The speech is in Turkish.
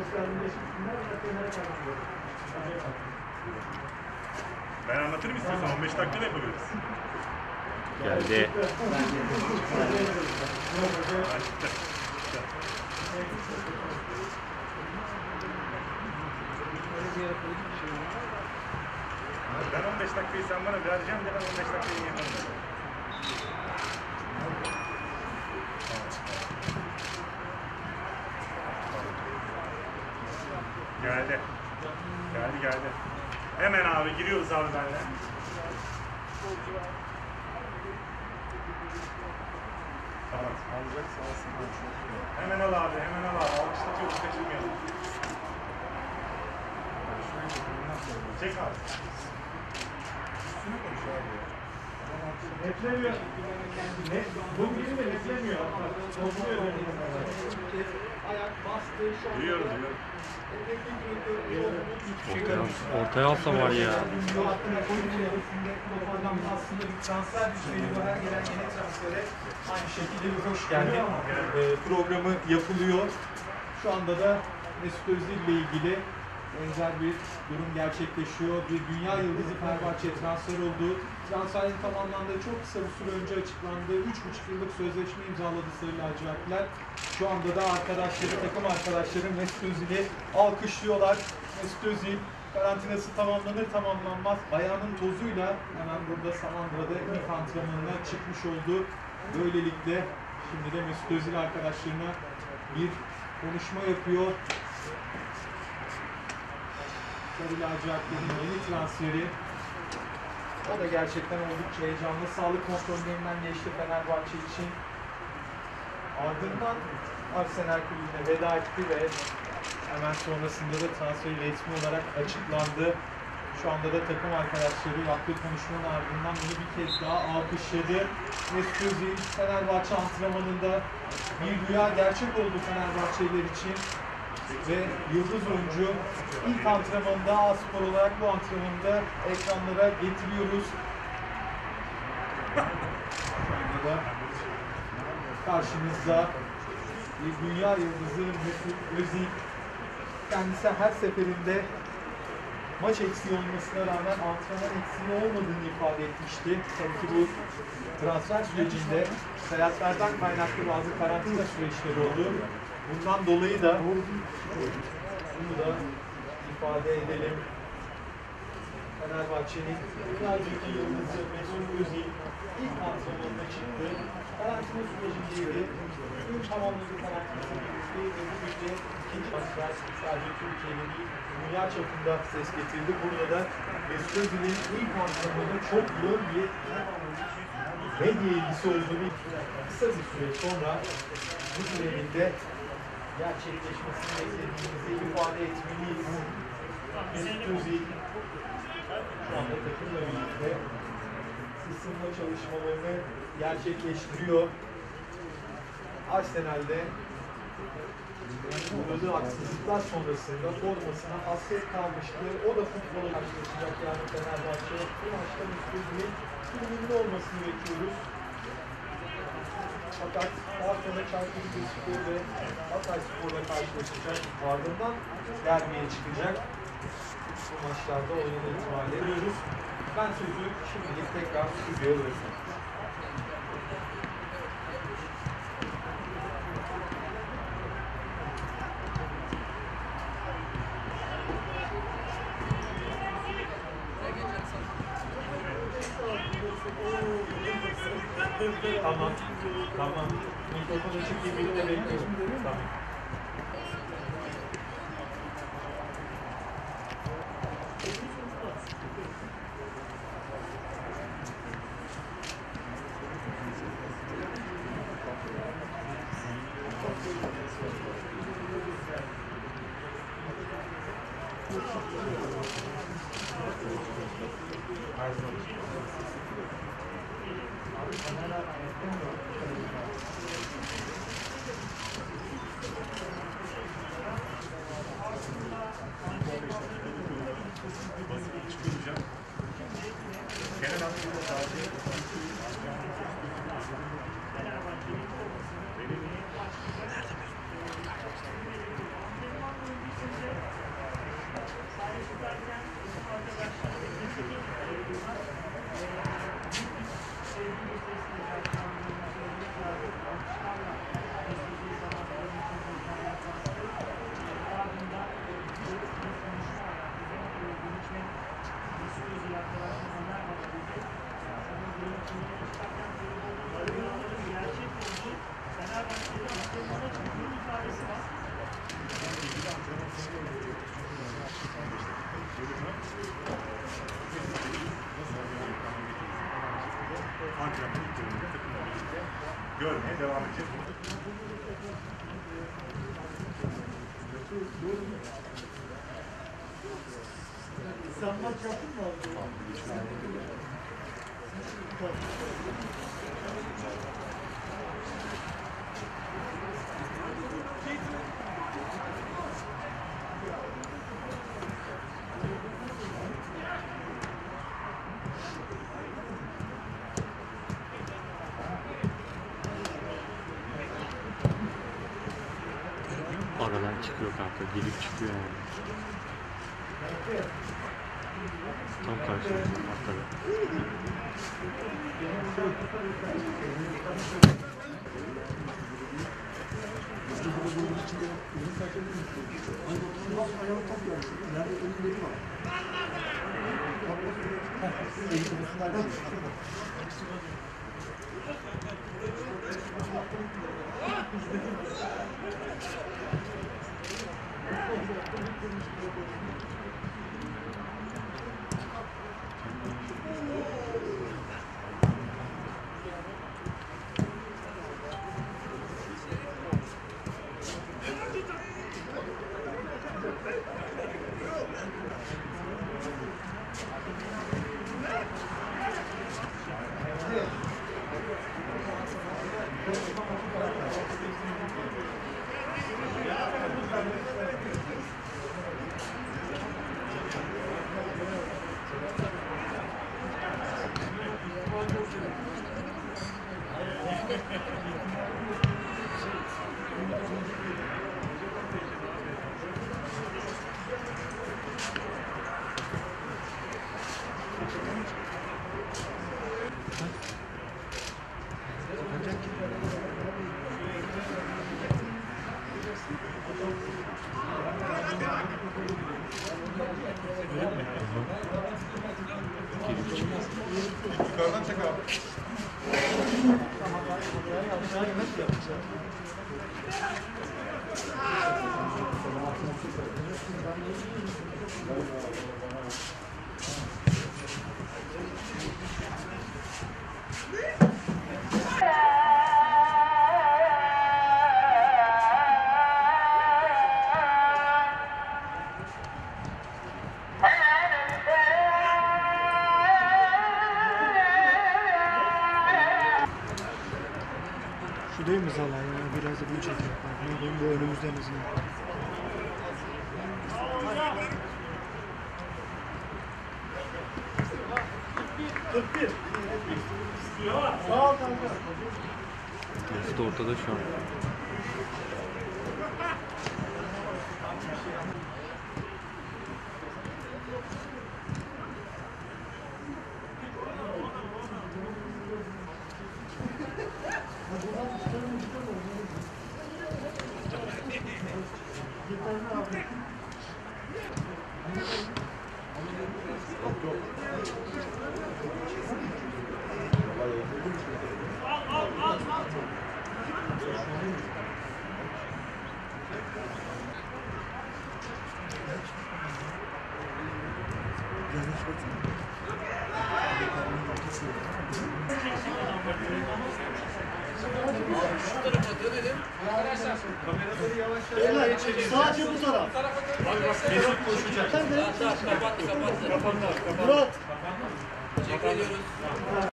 Ben anlatırım istiyorsan 15 dakikada yapabiliriz. Geldi. Ben 15 dakikayı sen bana vereceğim de ben 15 dakikayı yapamam. Geldi. Geldi. Hemen abi giriyoruz abi benimle. Tamam. Alacak sağ hemen al abi, Alkışlatıyoruz, kaçırmayalım. Çek abi. Üstüne konuş abi ya. Netlemiyor. Bu biri de netlemiyor. Duyuyorum. Ortaya alsa var ya. Aslında bir transfer düzeyi bu, her gelen yeni transfere aynı şekilde bir hoş geldin programı yapılıyor. Şu anda da Mesut Özil ile ilgili benzer bir durum gerçekleşiyor. Bir dünya yıldızı Fenerbahçe'ye transfer oldu. Transferin tamamlandığı çok kısa bir süre önce açıklandı. 3,5 yıllık sözleşme imzaladı Sarı lacivertliler. Şu anda da takım arkadaşları Mesut Özil'i alkışlıyorlar. Mesut Özil karantinası tamamlanmaz ayağının tozuyla hemen burada Samandıra'da ilk antrenmanına çıkmış oldu. Böylelikle şimdi de Mesut Özil arkadaşlarına bir konuşma yapıyor. Sarı lacivertlerin yeni transferi. O da gerçekten oldukça heyecanlı. Sağlık kontrollerinden geçti Fenerbahçe için. Ardından Arsenal kulübüne veda etti ve hemen sonrasında da transferi resmi olarak açıklandı. Şu anda da takım arkadaşları yaptığı konuşmanın ardından bunu bir kez daha alkışladı. Mesut Özil Fenerbahçe antrenmanında bir rüya gerçek oldu Fenerbahçeliler için. Ve yıldız oyuncu ilk antrenmanında A-Spor olarak bu antrenmanında ekranlara getiriyoruz. Burada karşımızda bir dünya yıldızı Mesut Özil. Kendisi her seferinde maç eksiği olmasına rağmen antrenman eksiği olmadığını ifade etmişti. Tabii ki bu transfer sürecinde seyahatlerden kaynaklı bazı karantina süreçleri oldu. Bundan dolayı da bunu da ifade edelim. Fenerbahçe'nin dünyadaki yıldızı Mesut Özil ilk antrenmanına çıktı. Karantina sürecindeydi. Bugün tamamladı karantinası birlikte ve bugün de ikinci transfer sadece Türkiye'de değil, dünya çapında ses getirdi. Burada da Mesut Özil'in ilk antrenmanı çok yoğun bir medya ilgisi olduğunu kısa bir süre sonra bu döneminde gerçekleşmesini beklediğimizi ifade etmeliyiz. Mesut Özil şu anda takımla birlikte ısınma çalışmalarını gerçekleştiriyor. Arsenal'de uğradığı haksızlıklar sonrasında formasına hasret kalmıştı. O da futbola karşılaşacak yani Fenerbahçe. Bu maçta Mesut Özil'in ünlü olmasını bekliyoruz. Fakat Arsenal Çaykur Rizespor ve Hatayspor'la karşılaşacak. Ardından derbiye çıkacak. Bu maçlarda oynama ihtimali veriyoruz. Ben sözü şimdilik tekrar stüdyoya bırakıyorum. Tamam. Mikrofonu çekeyim, beni de bekliyorum. Tamam. Antrenmanlarında takımla birlikte görmeye devam edeceğiz. Sanmak yaptın mı abi? Aradan çıkıyor kanka. Girip çıkıyor yani. Tam karşımızda arkada. Yukarıdan çek abi. Şu değil mi Zala ya? Biraz da bunu çekiyor. Bu önümüzde en azından. Sağ ol kanka. Mesut ortada şu an. Beyler sadece bu taraf. Mesut koşacak. Sen de. Kapattı. Kapanlar. Murat. Teşekkür ediyoruz.